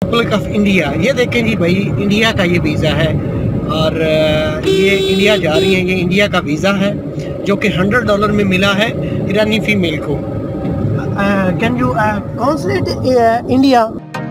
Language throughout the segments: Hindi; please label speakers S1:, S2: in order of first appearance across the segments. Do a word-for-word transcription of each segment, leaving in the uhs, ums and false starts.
S1: Republic of India. ये देखें जी भाई, इंडिया का ये वीज़ा है और ये इंडिया जा रही है। ये इंडिया का वीज़ा है जो कि हंड्रेड डॉलर में मिला है ईरानी फीमेल को। Can you consulate India?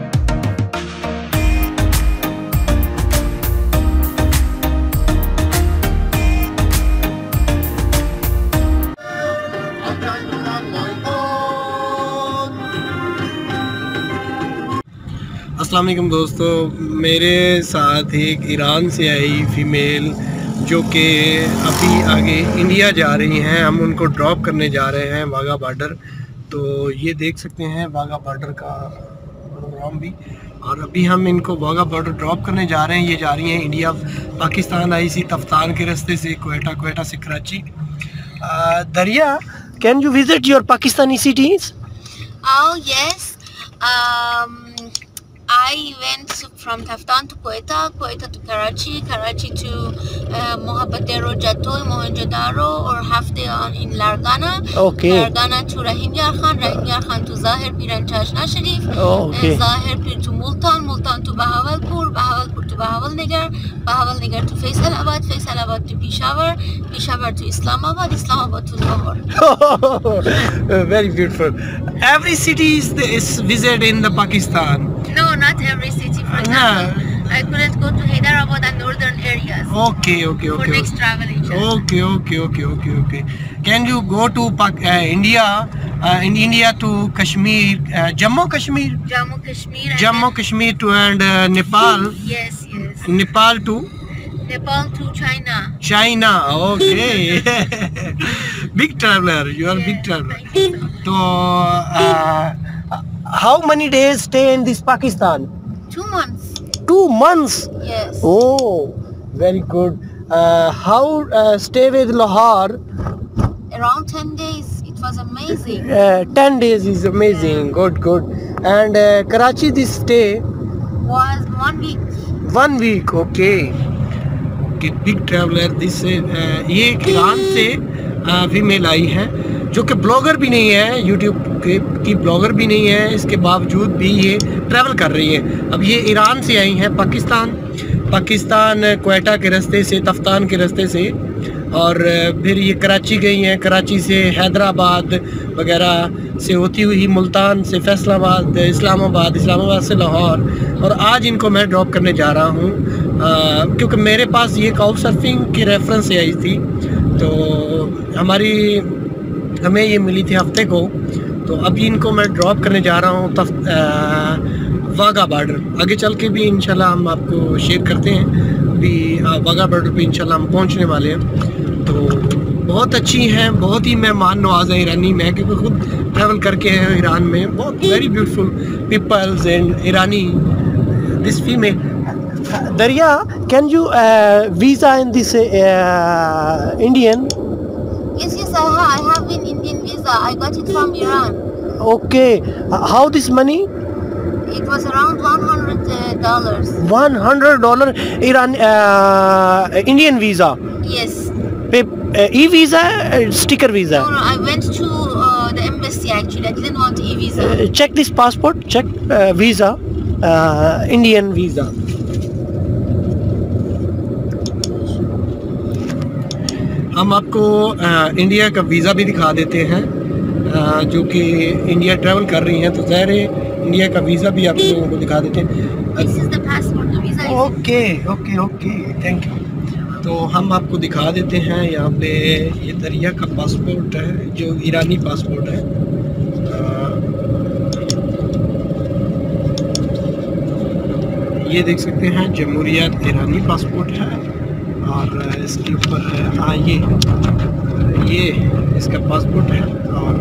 S1: अस्सलाम वालेकुम दोस्तों, मेरे साथ एक ईरान से आई फ़ीमेल जो कि अभी आगे इंडिया जा रही हैं। हम उनको ड्रॉप करने जा रहे हैं वाघा बॉर्डर। तो ये देख सकते हैं वाघा बॉर्डर का प्रोग्राम भी। और अभी हम इनको वाघा बॉर्डर ड्रॉप करने जा रहे हैं। ये जा रही हैं इंडिया पाकिस्तान आई सी तफ्तान के रास्ते से, कोयटा कोयटा से Karachi. Darya, can you visit your Pakistani cities?
S2: Oh yes, um, I went from Taftan to Quetta, Quetta to Karachi, Karachi to uh, Mohabbatero Jatoi, Mohenjo-Daro, or half day on in Largana.
S1: Okay.
S2: Largana to Rahim Yar Khan, Rahim Yar Khan to Zahir Pir and Chashna Sharif.
S1: Oh, okay.
S2: And Zahir Pir to Multan, Multan to Bahawalpur, Bahawalpur to Bahawalnagar, Bahawalnagar to Faisalabad, Faisalabad to Peshawar, Peshawar to Islamabad, Islamabad to Lahore.
S1: Very beautiful. Every city is, is visited in the Pakistan.
S2: No, not every city. For example, no. I couldn't go to Hyderabad and northern areas.
S1: Okay, okay, okay.
S2: For next traveling.
S1: Okay, okay, okay, okay, okay. Can you go to Pak uh, India, uh, in India to Kashmir, uh, Jammu Kashmir?
S2: Jammu Kashmir. And
S1: Jammu Kashmir to and uh, Nepal.
S2: Yes, yes.
S1: Nepal to?
S2: Nepal to China.
S1: China, okay. Big traveler, you are
S2: Yeah,
S1: big traveler.
S2: thank you.
S1: So, uh, how many days stay in this Pakistan?
S2: Two months.
S1: Two months.
S2: Yes.
S1: Oh, very good. Uh, how uh, stay with Lahore?
S2: Around ten days. It was amazing.
S1: Uh, ten days is amazing.
S2: Yeah.
S1: Good, good. And uh, Karachi, this stay?
S2: Was one week.
S1: One week. Okay. Okay, big traveler. This uh, ये एक ईरान से फीमेल आई है जो कि ब्लॉगर भी नहीं है, यूट्यूब के की ब्लॉगर भी नहीं है, इसके बावजूद भी ये ट्रैवल कर रही है। अब ये ईरान से आई हैं पाकिस्तान, पाकिस्तान कोयटा के रास्ते से, तफ्तान के रास्ते से, और फिर ये कराची गई हैं। कराची से हैदराबाद वगैरह से होती हुई मुल्तान से फैसलाबाद, इस्लामाबाद, इस्लामाबाद से लाहौर, और आज इनको मैं ड्रॉप करने जा रहा हूँ क्योंकि मेरे पास ये काउच सर्फिंग के रेफरेंस से आई थी। तो हमारी हमें ये मिली थी हफ्ते को। तो अभी इनको मैं ड्रॉप करने जा रहा हूँ तफ वाघा बॉर्डर। आगे चल के भी इंशाल्लाह हम आपको शेयर करते हैं। अभी वाघा बॉर्डर पे इंशाल्लाह हम पहुँचने वाले हैं। तो बहुत अच्छी हैं, बहुत ही मेहमान नवाज है ईरानी। मैं क्योंकि खुद ट्रैवल करके आया हूँ ईरान में। बहुत वेरी ब्यूटीफुल पीपल्स एंड ईरानी this female. Darya, can you visa in this Indian?
S2: Yes, yes, I have. I have an Indian visa. I got it from Iran.
S1: Okay. Uh, how this money?
S2: It was around one hundred dollars.
S1: One hundred dollar Iran uh, Indian visa.
S2: Yes.
S1: Uh, e visa, uh, sticker visa.
S2: No, no. I went to uh, the embassy actually. I didn't want e visa.
S1: Uh, check this passport. Check uh, visa. Uh, Indian visa. हम आपको आ, इंडिया का वीज़ा भी दिखा देते हैं आ, जो कि इंडिया ट्रैवल कर रही हैं। तो ज़ाहिर है इंडिया का वीज़ा भी आप लोगों को दिखा देते हैं।
S2: This is the passport. The visa is
S1: okay okay okay, thank you. तो हम आपको दिखा देते हैं यहाँ पे ये दरिया का पासपोर्ट है जो ईरानी पासपोर्ट है। आ, ये देख सकते हैं जमहूरियत ईरानी पासपोर्ट है और इसके ऊपर है, हाँ ये ये इसका पासपोर्ट है। और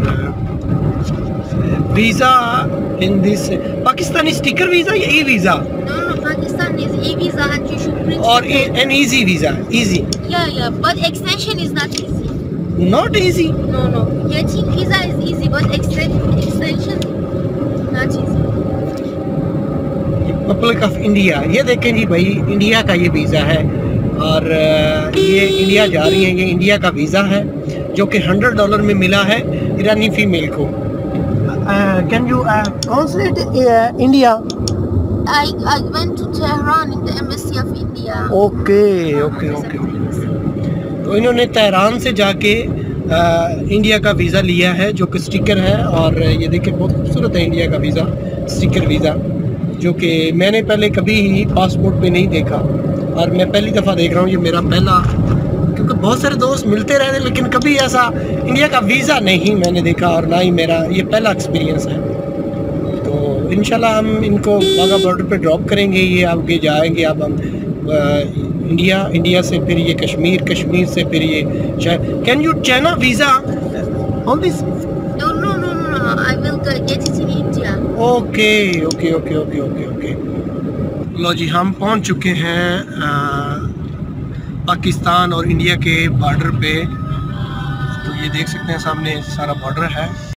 S1: visa in this Pakistani sticker visa या E visa?
S2: no, no, Pakistan is e visa and you should print.
S1: और an easy visa? Easy?
S2: Yeah, yeah, but extension is not easy.
S1: Not easy?
S2: No, no. Getting visa is easy, but exten extension not easy.
S1: Republic of India. ये देखें जी भाई, इंडिया का ये वीज़ा है और ये इंडिया जा रही है। ये इंडिया का वीज़ा है जो कि हंड्रेड डॉलर में मिला है ईरानी फीमेल को। Can you consulate India?
S2: I, I went to Tehran in the embassy of India.
S1: Okay okay okay. तो इन्होंने तेहरान से जाके आ, इंडिया का वीज़ा लिया है जो कि स्टिकर है, और ये देखिए बहुत खूबसूरत है इंडिया का वीज़ा, स्टिकर वीज़ा, जो कि मैंने पहले कभी ही पासपोर्ट पे नहीं देखा और मैं पहली दफ़ा देख रहा हूँ। ये मेरा पहला, क्योंकि बहुत सारे दोस्त मिलते रहते लेकिन कभी ऐसा इंडिया का वीज़ा नहीं मैंने देखा, और ना ही मेरा ये पहला एक्सपीरियंस है। तो इंशाल्लाह हम इनको वाघा बॉर्डर पे ड्रॉप करेंगे, ये आगे जाएंगे। अब हम इंडिया, इंडिया से फिर ये कश्मीर, कश्मीर से फिर ये can you China visa on this?
S2: No, no, no, no, no. I will get it in India.
S1: Okay okay okay okay okay okay. लो जी, हम पहुंच चुके हैं आ, पाकिस्तान और इंडिया के बॉर्डर पे। तो ये देख सकते हैं सामने सारा बॉर्डर है।